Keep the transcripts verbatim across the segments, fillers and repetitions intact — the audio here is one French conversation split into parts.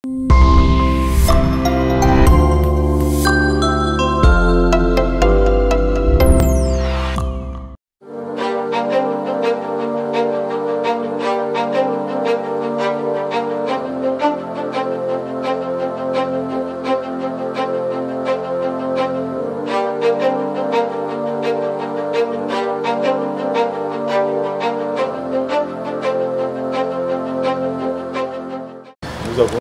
Nous avons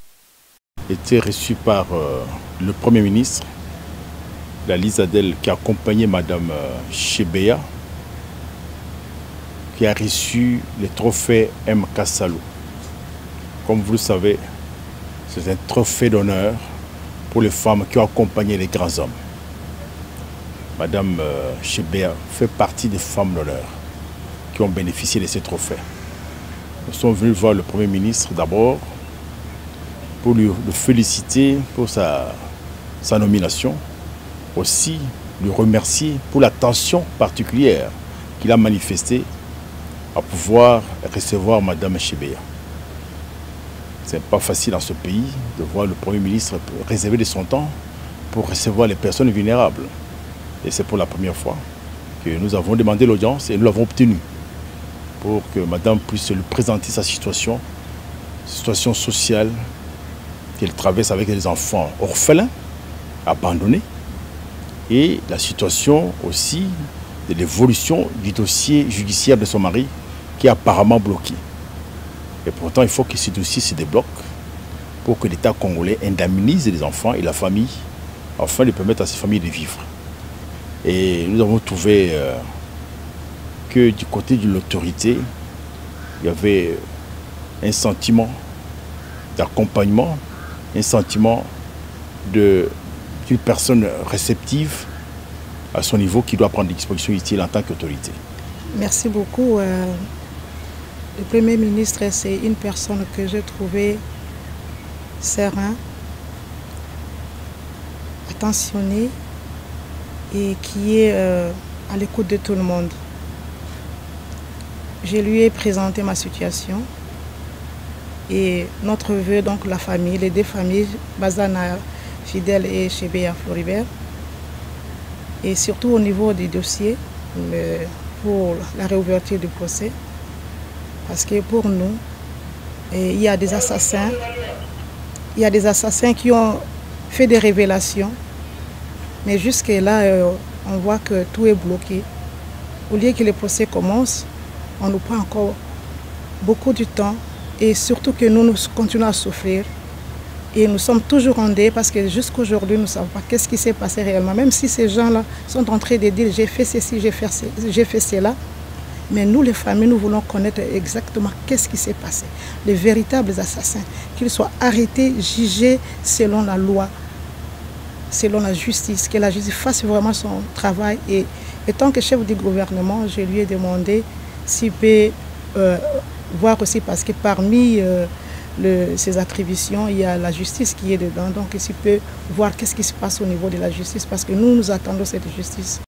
été reçus par euh, le Premier ministre, la Lisadel, qui a accompagné Madame euh, Chebeya, qui a reçu le trophée M. Kassalou. Comme vous le savez, c'est un trophée d'honneur pour les femmes qui ont accompagné les grands hommes. Madame euh, Chebeya fait partie des femmes d'honneur qui ont bénéficié de ces trophées. Nous sommes venus voir le Premier ministre d'abord pour lui, le féliciter pour sa, sa nomination, aussi lui remercier pour l'attention particulière qu'il a manifestée à pouvoir recevoir Madame Chebeya. Ce n'est pas facile dans ce pays de voir le Premier ministre réserver de son temps pour recevoir les personnes vulnérables. Et c'est pour la première fois que nous avons demandé l'audience et nous l'avons obtenue pour que Madame puisse lui présenter sa situation, situation sociale qu'elle traverse avec des enfants orphelins, abandonnés, et la situation aussi de l'évolution du dossier judiciaire de son mari qui est apparemment bloqué. Et pourtant, il faut que ce dossier se débloque pour que l'État congolais indemnise les enfants et la famille afin de permettre à ces familles de vivre. Et nous avons trouvé euh, que du côté de l'autorité, il y avait un sentiment d'accompagnement, un sentiment d'une personne réceptive à son niveau qui doit prendre des dispositions utiles en tant qu'autorité. Merci beaucoup. Euh, le Premier ministre, c'est une personne que j'ai trouvée sereine, attentionnée et qui est euh, à l'écoute de tout le monde. Je lui ai présenté ma situation et notre vœu, donc la famille, les deux familles, Bazana Fidèle et Chebeya Floribert, et surtout au niveau des dossiers le, pour la réouverture du procès, parce que pour nous, et, il y a des assassins, il y a des assassins qui ont fait des révélations, mais jusque-là, euh, on voit que tout est bloqué. Au lieu que le procès commence, on nous prend encore beaucoup de temps et surtout que nous, nous continuons à souffrir. Et nous sommes toujours en deuil parce que jusqu'à aujourd'hui, nous ne savons pas qu'est-ce qui s'est passé réellement. Même si ces gens-là sont en train de dire j'ai fait ceci, j'ai fait, j'ai fait cela. Mais nous, les familles, nous voulons connaître exactement qu'est-ce qui s'est passé. Les véritables assassins, qu'ils soient arrêtés, jugés selon la loi, selon la justice, que la justice fasse vraiment son travail. Et étant que chef du gouvernement, je lui ai demandé s'il peut euh, voir aussi, parce que parmi euh, le, ses attributions, il y a la justice qui est dedans. Donc s'il peut voir qu'est-ce qui se passe au niveau de la justice, parce que nous, nous attendons cette justice.